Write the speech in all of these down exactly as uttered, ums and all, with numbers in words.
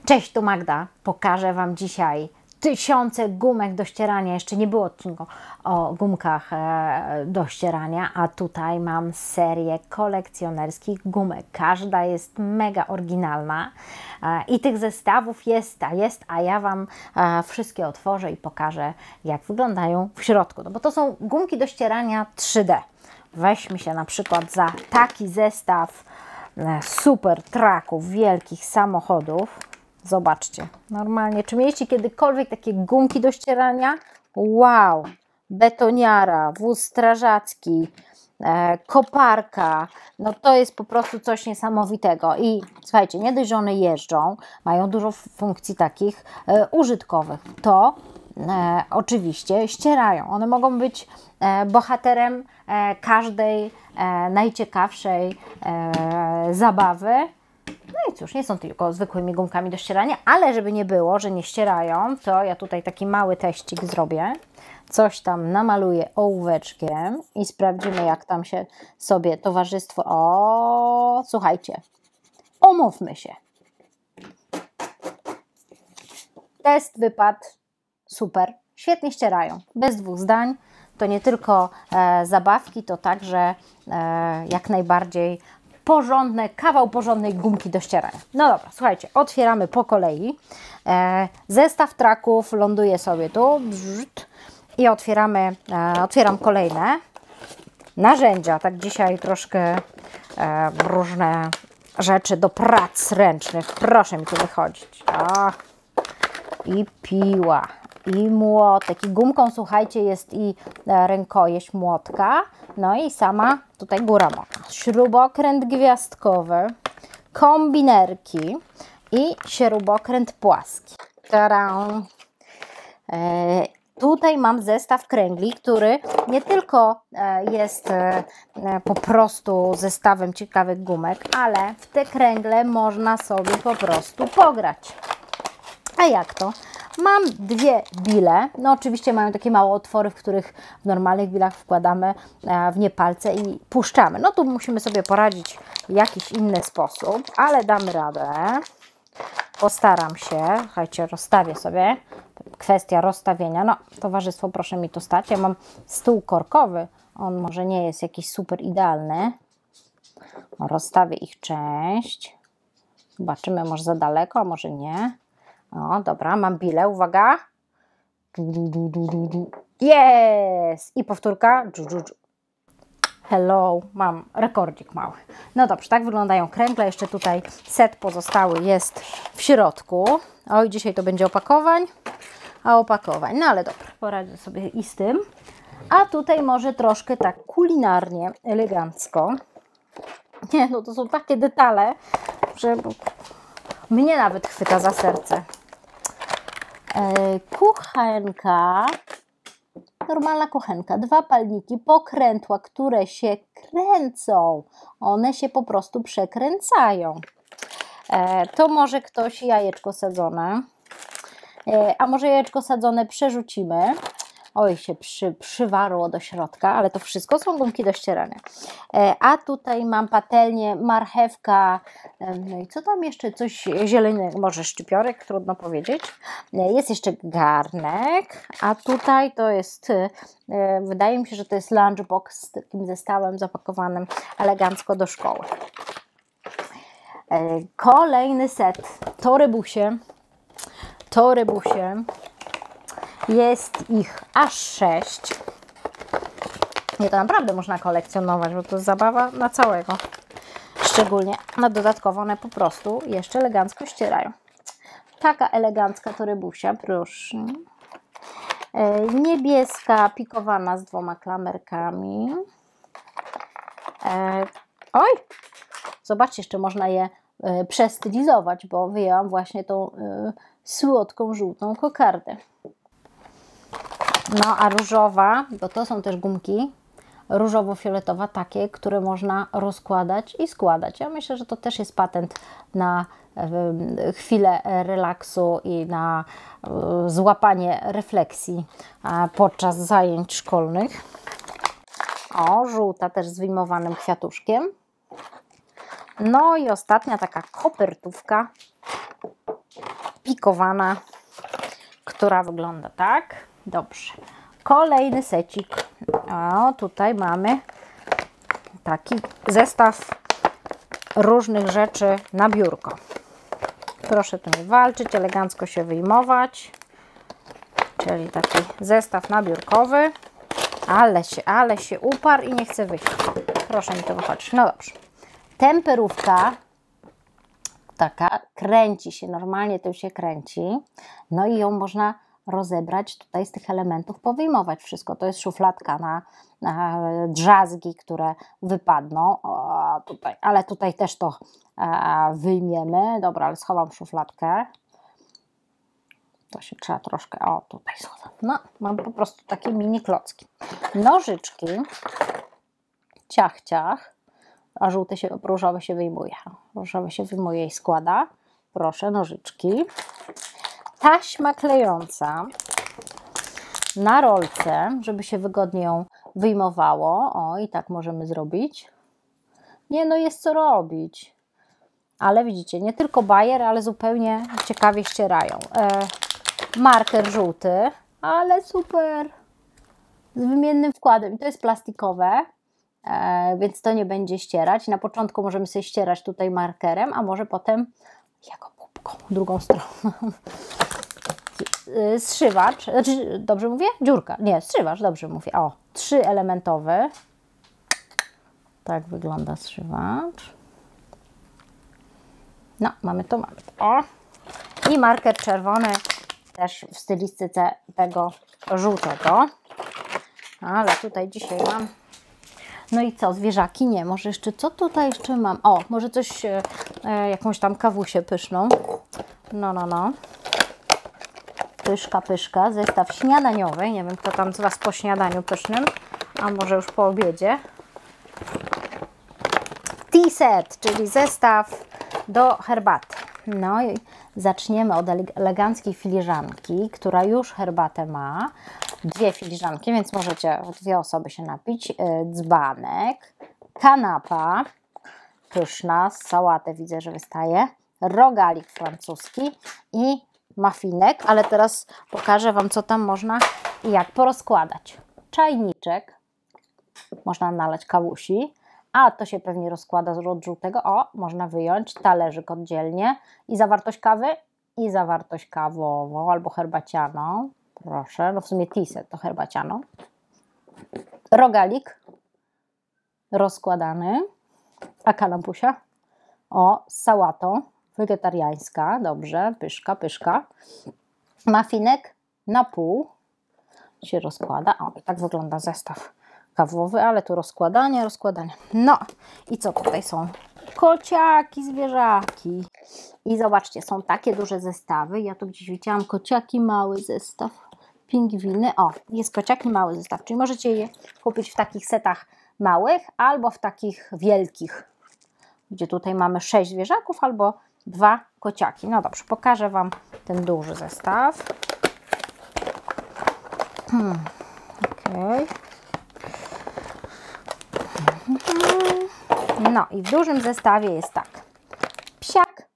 Cześć, tu Magda. Pokażę Wam dzisiaj tysiące gumek do ścierania. Jeszcze nie było odcinka o gumkach do ścierania, a tutaj mam serię kolekcjonerskich gumek. Każda jest mega oryginalna i tych zestawów jest, a jest, a ja Wam wszystkie otworzę i pokażę, jak wyglądają w środku. No bo to są gumki do ścierania trzy D. Weźmy się na przykład za taki zestaw super traków, wielkich samochodów. Zobaczcie, normalnie, czy mieliście kiedykolwiek takie gumki do ścierania? Wow, betoniara, wóz strażacki, e, koparka, no to jest po prostu coś niesamowitego. I słuchajcie, nie dość, że one jeżdżą, mają dużo funkcji takich e, użytkowych, to e, oczywiście ścierają. One mogą być e, bohaterem e, każdej e, najciekawszej e, zabawy. No i cóż, nie są tylko zwykłymi gumkami do ścierania, ale żeby nie było, że nie ścierają, to ja tutaj taki mały teścik zrobię. Coś tam namaluję ołóweczkiem i sprawdzimy, jak tam się sobie towarzystwo... O, słuchajcie, umówmy się. Test wypadł super, świetnie ścierają, bez dwóch zdań. To nie tylko e, zabawki, to także e, jak najbardziej porządne, kawał porządnej gumki do ścierania. No dobra, słuchajcie, otwieramy po kolei. E, zestaw traków ląduje sobie tu brzzt, i otwieramy, e, otwieram kolejne narzędzia. Tak dzisiaj troszkę e, różne rzeczy do prac ręcznych. Proszę mi tu wychodzić. O, i piła, i młotek, i gumką, słuchajcie, jest i rękojeść młotka, no i sama tutaj góra młotka. Śrubokręt gwiazdkowy, kombinerki i śrubokręt płaski. Tadam! E, tutaj mam zestaw kręgli, który nie tylko jest po prostu zestawem ciekawych gumek, ale w te kręgle można sobie po prostu pograć. A jak to? Mam dwie bile, no oczywiście mają takie małe otwory, w których w normalnych bilach wkładamy w nie palce i puszczamy. No tu musimy sobie poradzić w jakiś inny sposób, ale damy radę. Postaram się, słuchajcie, rozstawię sobie, kwestia rozstawienia, no towarzystwo, proszę mi tu stać, ja mam stół korkowy, on może nie jest jakiś super idealny. Rozstawię ich część, zobaczymy, może za daleko, a może nie. O, dobra, mam bilę, uwaga. Jest! I powtórka. Hello, mam rekordzik mały. No dobrze, tak wyglądają kręgle. Jeszcze tutaj set pozostały jest w środku. Oj, dzisiaj to będzie opakowań, a opakowań. No ale dobra, poradzę sobie i z tym. A tutaj może troszkę tak kulinarnie, elegancko. Nie, no to są takie detale, że mnie nawet chwyta za serce. Kuchenka, normalna kuchenka, dwa palniki, pokrętła, które się kręcą, one się po prostu przekręcają. To może ktoś jajeczko sadzone, a może jajeczko sadzone przerzucimy. Oj, się przy, przywarło do środka, ale to wszystko są gumki do ścierania. A tutaj mam patelnię, marchewka, no i co tam jeszcze? Coś zielonego, może szczypiorek, trudno powiedzieć. Jest jeszcze garnek, a tutaj to jest, wydaje mi się, że to jest lunchbox z takim zestawem zapakowanym elegancko do szkoły. Kolejny set, torybusie, torybusie. Jest ich aż sześć. Nie, to naprawdę można kolekcjonować, bo to jest zabawa na całego. Szczególnie na dodatkowo one po prostu jeszcze elegancko ścierają. Taka elegancka torybusia, proszę. Niebieska, pikowana z dwoma klamerkami. Oj! Zobaczcie, jeszcze można je przestylizować, bo wyjęłam właśnie tą słodką, żółtą kokardę. No a różowa, bo to są też gumki, różowo-fioletowa, takie, które można rozkładać i składać. Ja myślę, że to też jest patent na y, chwilę relaksu i na y, złapanie refleksji y, podczas zajęć szkolnych. O, żółta też z wyjmowanym kwiatuszkiem. No i ostatnia taka kopertówka. pikowana, która wygląda tak. Dobrze. Kolejny secik. O, tutaj mamy taki zestaw różnych rzeczy na biurko. Proszę tu nie walczyć, elegancko się wyjmować. Czyli taki zestaw nabiórkowy. Ale się, ale się uparł i nie chce wyjść. Proszę mi to wychodzić. No dobrze. Temperówka taka kręci się, normalnie to się kręci. No i ją można rozebrać tutaj z tych elementów, powyjmować wszystko. To jest szufladka na, na drzazgi, które wypadną. O, tutaj, ale tutaj też to e, wyjmiemy. Dobra, ale schowam szufladkę. To się trzeba troszkę, o tutaj schowam. No, mam po prostu takie mini klocki. Nożyczki, ciach, ciach, a żółty się, różowy się wyjmuje. Różowy się wyjmuje i składa. Proszę, nożyczki. Taśma klejąca na rolce, żeby się wygodnie ją wyjmowało. O, i tak możemy zrobić. Nie, no jest co robić. Ale widzicie, nie tylko bajer, ale zupełnie ciekawie ścierają. E, marker żółty, ale super. Z wymiennym wkładem. I to jest plastikowe, e, więc to nie będzie ścierać. Na początku możemy sobie ścierać tutaj markerem, a może potem jako pupką, drugą stroną. Zszywacz, znaczy, dobrze mówię? Dziurka, nie, zszywacz, dobrze mówię. O, trzyelementowy. Tak wygląda zszywacz. No, mamy to, mamy to. O. I marker czerwony, też w stylistyce tego żółtego. Ale tutaj dzisiaj mam. No i co, zwierzaki? Nie, może jeszcze, co tutaj jeszcze mam? O, może coś, e, jakąś tam kawusię pyszną. No, no, no. Pyszka, pyszka, zestaw śniadaniowy. Nie wiem, kto tam z Was po śniadaniu pysznym, a może już po obiedzie. Tea set, czyli zestaw do herbaty. No i zaczniemy od eleganckiej filiżanki, która już herbatę ma. Dwie filiżanki, więc możecie dwie osoby się napić. Dzbanek, kanapa, pyszna, z sałatę widzę, że wystaje. Rogalik francuski i mafinek, ale teraz pokażę Wam, co tam można i jak porozkładać. Czajniczek, można nalać kawusi, a to się pewnie rozkłada od żółtego. O, można wyjąć talerzyk oddzielnie i zawartość kawy, i zawartość kawową albo herbacianą. Proszę, no w sumie tiset to herbacianą. Rogalik rozkładany, a kanampusia, o, z sałatą. Wegetariańska, dobrze, pyszka, pyszka. Mafinek na pół się rozkłada. O, i tak wygląda zestaw kawowy, ale tu rozkładanie, rozkładanie. No i co tutaj są? Kociaki, zwierzaki. I zobaczcie, są takie duże zestawy. Ja tu gdzieś widziałam kociaki, mały zestaw. Pingwiny. O, jest kociaki, mały zestaw. Czyli możecie je kupić w takich setach małych albo w takich wielkich, gdzie tutaj mamy sześć zwierzaków albo dwa kociaki. No dobrze, pokażę Wam ten duży zestaw. Hmm. Okay. No i w dużym zestawie jest tak. Psiak.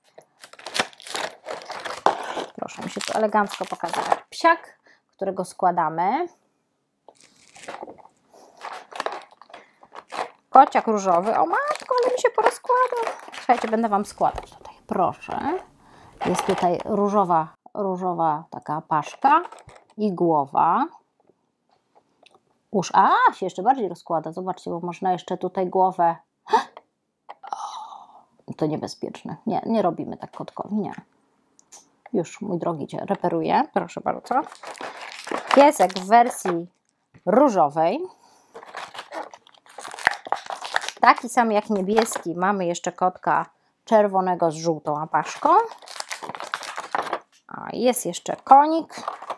Proszę mi się tu elegancko pokazać. Psiak, którego składamy. Kociak różowy. O matko, ale mi się porozkładał. Słuchajcie, będę Wam składać tutaj. Proszę. Jest tutaj różowa, różowa taka paszka i głowa. Uż, a się jeszcze bardziej rozkłada. Zobaczcie, bo można jeszcze tutaj głowę. O, to niebezpieczne. Nie, nie robimy tak kotkowi, nie. Już, mój drogi, Cię reperuje. Proszę bardzo. Piesek w wersji różowej. Taki sam jak niebieski. Mamy jeszcze kotka czerwonego z żółtą apaszką. A jest jeszcze konik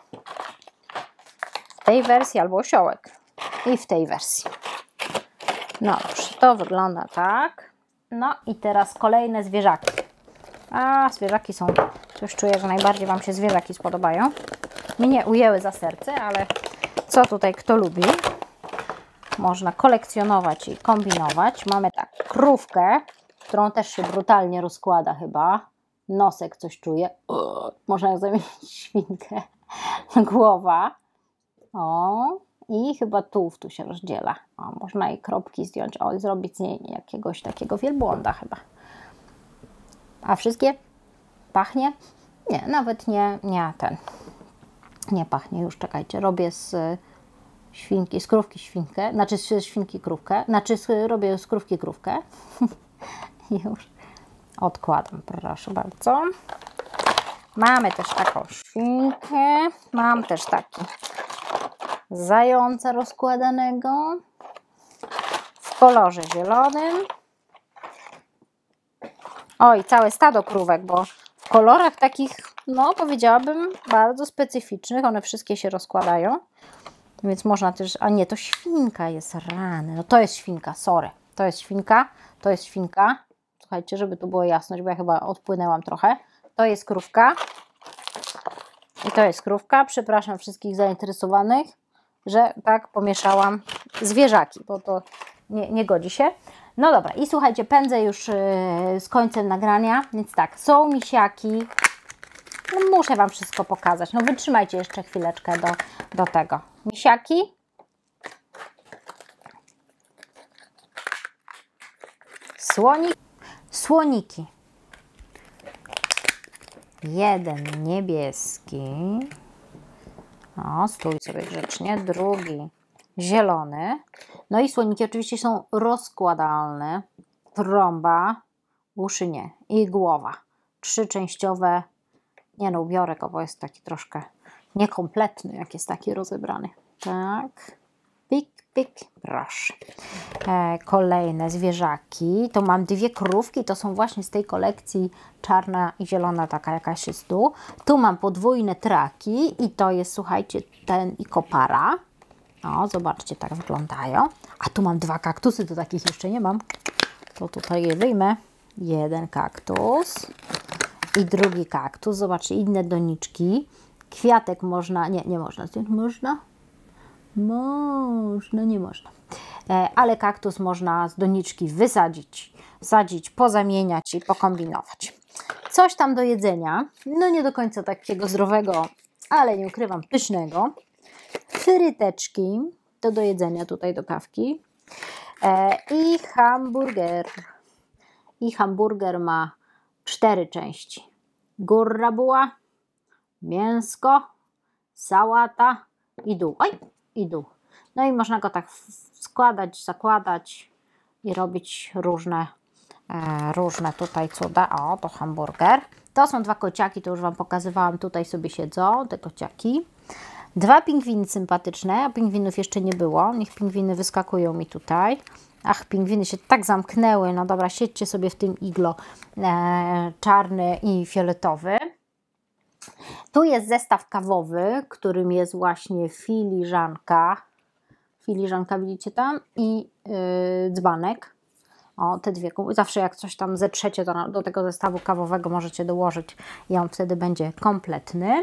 w tej wersji albo osiołek i w tej wersji. No dobrze, to wygląda tak. No i teraz kolejne zwierzaki. A, zwierzaki są, już czuję, że najbardziej Wam się zwierzaki spodobają. Mnie ujęły za serce, ale co tutaj kto lubi? Można kolekcjonować i kombinować. Mamy tak, krówkę, którą też się brutalnie rozkłada chyba. nosek coś czuje. Uuu, można ją zamienić w świnkę. Głowa. O, i chyba tułów tu się rozdziela. O, można jej kropki zdjąć. O, i zrobić z niej jakiegoś takiego wielbłąda chyba. A wszystkie pachnie? Nie, nawet nie, nie ten. Nie pachnie już, czekajcie. Robię z świnki, z krówki świnkę, znaczy z świnki krówkę, znaczy z, robię z krówki krówkę. Już odkładam, proszę bardzo. Mamy też taką świnkę, mam też taki zająca rozkładanego w kolorze zielonym. Oj, całe stado krówek, bo w kolorach takich, no powiedziałabym, bardzo specyficznych, one wszystkie się rozkładają. Więc można też, a nie, to świnka jest, rany, no to jest świnka, sorry, to jest świnka, to jest świnka, słuchajcie, żeby tu było jasność, bo ja chyba odpłynęłam trochę, to jest krówka i to jest krówka, przepraszam wszystkich zainteresowanych, że tak pomieszałam zwierzaki, bo to nie, nie godzi się. No dobra, i słuchajcie, pędzę już yy, z końcem nagrania, więc tak, są misiaki. No muszę Wam wszystko pokazać. No wytrzymajcie jeszcze chwileczkę do, do tego. Misiaki. Słonik. Słoniki. Jeden niebieski. O, stój sobie grzecznie. Drugi zielony. No i słoniki oczywiście są rozkładalne. Trąba, uszy nie i głowa. Trzyczęściowe. Nie no, ubiorę go, bo jest taki troszkę niekompletny, jak jest taki rozebrany. Tak. Pik, pik, proszę. E, kolejne zwierzaki. To mam dwie krówki, to są właśnie z tej kolekcji czarna i zielona, taka jakaś jest tu. Tu mam podwójne traki i to jest, słuchajcie, ten i kopara. O, zobaczcie, tak wyglądają. A tu mam dwa kaktusy, to takich jeszcze nie mam. To tutaj je wyjmę. Jeden kaktus. I drugi kaktus, zobaczcie, inne doniczki. Kwiatek można, nie, nie można zdjąć, można? Można, nie można. E, ale kaktus można z doniczki wysadzić, sadzić, pozamieniać i pokombinować. Coś tam do jedzenia, no nie do końca takiego zdrowego, ale nie ukrywam, pysznego. Fryteczki, to do jedzenia tutaj do kawki. E, I hamburger. I hamburger ma cztery części. Góra buła, mięsko, sałata i dół. Oj, i dół. No i można go tak składać, zakładać i robić różne, e, różne tutaj cuda. O, to hamburger. To są dwa kociaki, to już Wam pokazywałam. Tutaj sobie siedzą te kociaki. Dwa pingwiny sympatyczne, a pingwinów jeszcze nie było. Niech pingwiny wyskakują mi tutaj. Ach, pingwiny się tak zamknęły. No dobra, siedźcie sobie w tym iglo e, czarny i fioletowy. Tu jest zestaw kawowy, którym jest właśnie filiżanka. Filiżanka widzicie tam? I yy, dzbanek. O, te dwie. Zawsze jak coś tam zetrzecie, to na, do tego zestawu kawowego możecie dołożyć i on wtedy będzie kompletny.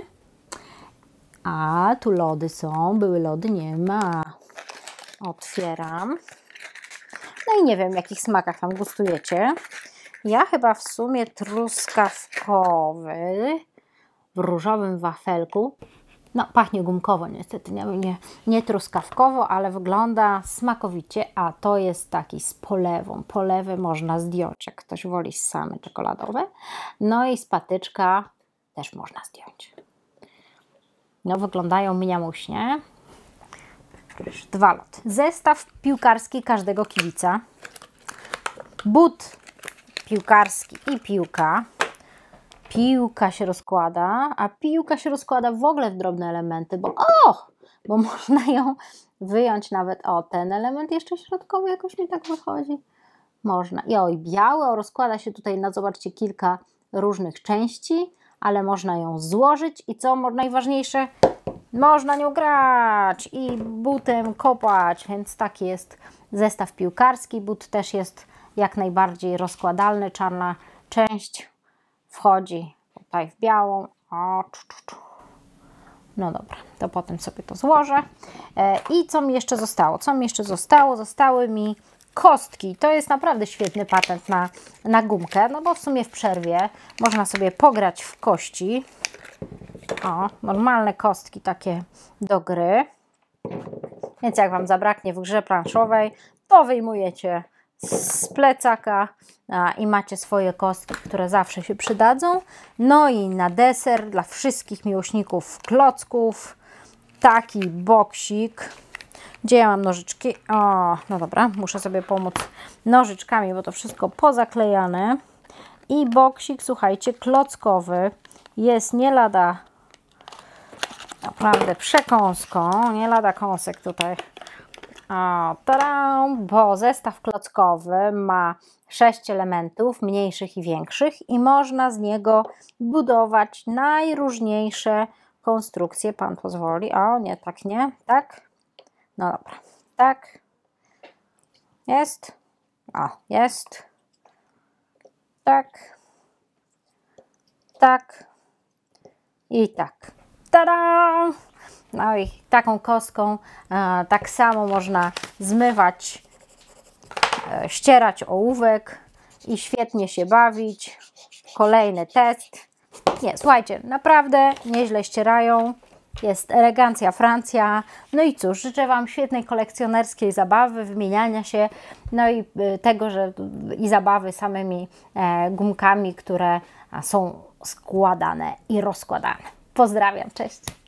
A tu lody są. Były lody? Nie ma. Otwieram. No i nie wiem, w jakich smakach tam gustujecie. Ja chyba w sumie truskawkowy w różowym wafelku. No, pachnie gumkowo niestety, nie, nie, nie truskawkowo, ale wygląda smakowicie, a to jest taki z polewą. Polewę można zdjąć, jak ktoś woli same czekoladowe. No i z patyczka też można zdjąć. No, wyglądają miniamuśnie. Dwa loty. Zestaw piłkarski każdego kibica. But piłkarski i piłka. Piłka się rozkłada, a piłka się rozkłada w ogóle w drobne elementy, bo o, bo można ją wyjąć nawet, o, ten element jeszcze środkowy jakoś mi tak wychodzi. Można. I oj, białe, rozkłada się tutaj na, zobaczcie, kilka różnych części, ale można ją złożyć i co najważniejsze, można nią grać i butem kopać, więc taki jest zestaw piłkarski. But też jest jak najbardziej rozkładalny, czarna część wchodzi tutaj w białą. O, czu, czu, czu. No dobra, to potem sobie to złożę. E, I co mi jeszcze zostało? Co mi jeszcze zostało? Zostały mi kostki. To jest naprawdę świetny patent na, na gumkę, no bo w sumie w przerwie można sobie pograć w kości. O, normalne kostki takie do gry. Więc jak Wam zabraknie w grze planszowej, to wyjmujecie z plecaka a, i macie swoje kostki, które zawsze się przydadzą. No i na deser dla wszystkich miłośników klocków taki boksik. Gdzie ja mam nożyczki? O, no dobra, muszę sobie pomóc nożyczkami, bo to wszystko pozaklejane. I boksik, słuchajcie, klockowy. Jest nie lada, naprawdę przekąską, nie lada kąsek tutaj. O, tada, bo zestaw klockowy ma sześć elementów, mniejszych i większych, i można z niego budować najróżniejsze konstrukcje. Pan pozwoli. O, nie, tak nie, tak. No dobra, tak. Jest. O, jest. Tak. Tak. I tak. Tada! No i taką kostką e, tak samo można zmywać, e, ścierać ołówek i świetnie się bawić. Kolejny test. Nie, słuchajcie, naprawdę nieźle ścierają. Jest elegancja Francja. No i cóż, życzę Wam świetnej kolekcjonerskiej zabawy, wymieniania się, no i tego, że i zabawy samymi e, gumkami, które są składane i rozkładane. Pozdrawiam, cześć!